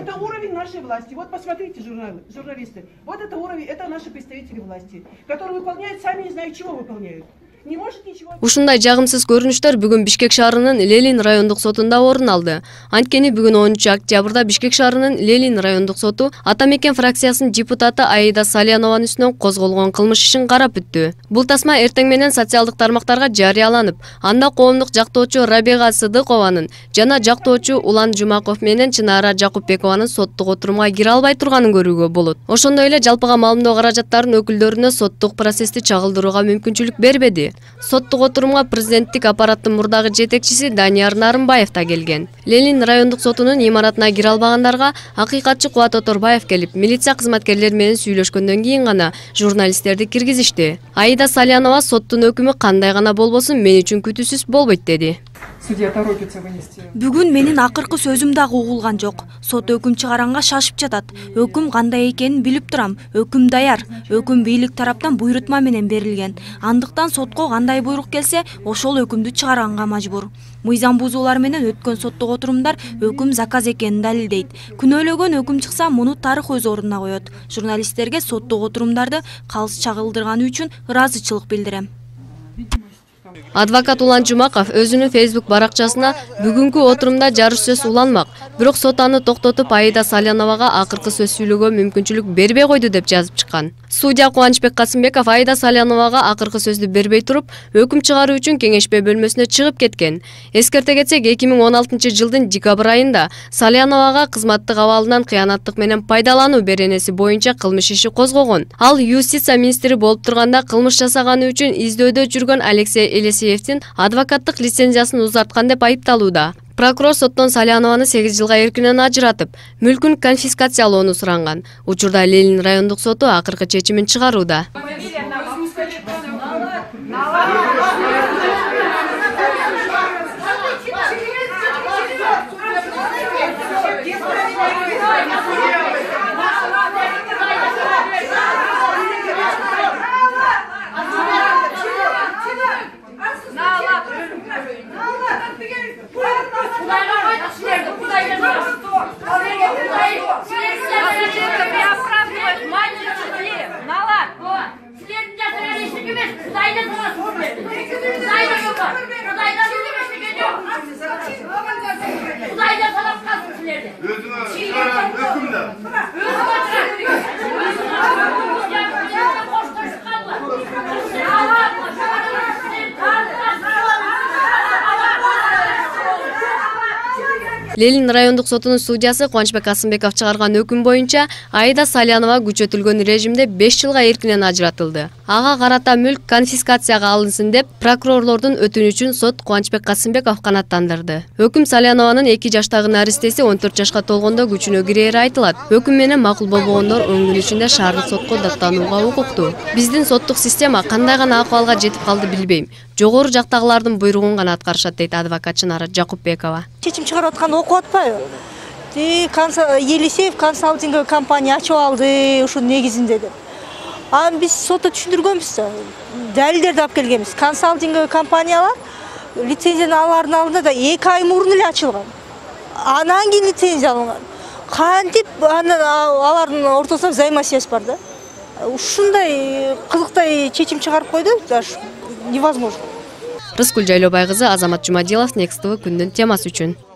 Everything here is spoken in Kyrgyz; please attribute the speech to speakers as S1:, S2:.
S1: Это уровень нашей власти. Вот посмотрите, журналисты. Вот это уровень, это наши представители власти, которые выполняют, сами не знаю, чего выполняют. Не может ничего.
S2: Ушундай жагымсыз көрүнүштөр бүгүн Бишкек шаарынын Ленин райондук сотунда орун алды. Анткени бүгүн 10 октябрда Бишкек шаарынын Ленин райондук соту Атамекен фракциясынын депутаты Аида Салянованын үстүнөн козголгон кылмыш ишин карап бүттү. Бул тасма эртең менен социалдык тармактарга жарыяланып, анда коомдук жактоочу Рабига Сыдыкованын жана жактоочу Улан Жумаков менен Чынара Жакупбекованын соттук отурумга кире албай турганын көрүүгө болот. Ошондой эле жалпыга маалымдоо каражаттарынын өкүлдөрүнө соттук процессти чагылдырууга мүмкүнчүлүк бербеди. Соттук отурумга президенттик аппараттын мурдагы жетекчиси Данияр Нарымбаев да келген. Ленин райондук сотунун имаратына кире албагандарга акыйкатчы Кубат Оторбаев келип, милиция кызматкерлери менен сүйлөшкөндөн кийин гана журналисттерди киргизишти. Аида Салянова соттун өкүмү кандай гана болбосун мен үчүн күтүүсүз болбойт деди.
S3: Судья торопится вынести.
S4: Бүгүн менин акыркы сөзүм дагы угулган жок. Сот өкүм чыгаранга шашып жатат. Өкүм кандай экенин билип турам. Өкүм даяр. Өкүм бийлик тараптан буйрутма менен берилген. Андыктан сотко кандай буйрук келсе, ошол өкүмдү чыгаранга мажбур. Мыйзам бузуулар менен өткөн соттук отурумдар өкүм заказ экенин далилдейт. Күнөөлөгөн өкүм чыкса, муну тарых өз ордуна коет. Журналисттерге соттук отурумдарды калыс чагылдырганы үчүн ыраазычылык билдирем.
S2: Адвокат Улан Жумаков өзүнүн Facebook баракчасына бүгүнкү отурумда жарыш сөз уланмак, бирок сот аны токтотуп Аида Саляновага акыркы сөз сүйлөөгө мүмкүнчүлүк бербей койду деп жазып чыккан. Судья Кубанычбек Касымбеков Аида Саляновага акыркы сөздү бербей туруп, өкүм чыгаруу үчүн кеңешпе бөлмөсүнө чыгып кеткен. Эскерте кетсек, 2016-жылдын декабрь айында Саляновага кызматтык абалынан кыянаттык менен пайдалануу беренеси боюнча кылмыш иши козгогон. Ал юстиция министри болуп турганда кылмыш жасаганы үчүн издөөдө жүргөн Алексей Елисеевдин адвокаттык лицензиясын узарткан деп айыпталууда. Прокурор соттон Салянованы 8 жылга эркинен ажыратып, мүлкүн конфискациялоону суранган. Учурда Ленин райондук соту акыркы чечимин чыгарууда. Ленин райондук сотунун судьясы Кубанычбек Касымбеков чыгарган өкүм боюнча Аида Салянова күчөтүлгөн режимде 5 жылга эркинен ажыратылды. Ага карата мүлк конфискацияга алынсын деп прокурорлордун өтүнүчүн сот Кубанычбек Касымбеков канааттандырды. Өкүм Салянованын 2 жаштагы наристеси 14 жашка толгондо күчүнө кирери айтылат. Өкүм менен макул болбогондор 10 күн ичинде шаардык сотко даттанууга укуктуу. Биздин соттук система кандай гана акыбалга жетип калды билбейм. Жогору жактагылардын буйругун гана аткарышат дейт адвокат Чынара Жакупбекова.
S5: Чечим чыгарып аткан окуп атпайбы? Елисеев консалтинг компания ачып алды ушунун негизинде деп. Биз сотто түшүндүргөнбүз да. Далилдерди алып келгенбиз. Консалтинг компаниялар лицензияны алардын алдында да 2 ай мурун эле ачылган. Анан кийин лицензия алынган. Кантип алардын ортосунда взаимосвязь бар да. Ушундай кызыктай чечим чыгарып койду, даже невозможно.
S2: Рыскүл Жайлообай кызы, Азамат Жумадилов, Next TV күндүн темасы үчүн.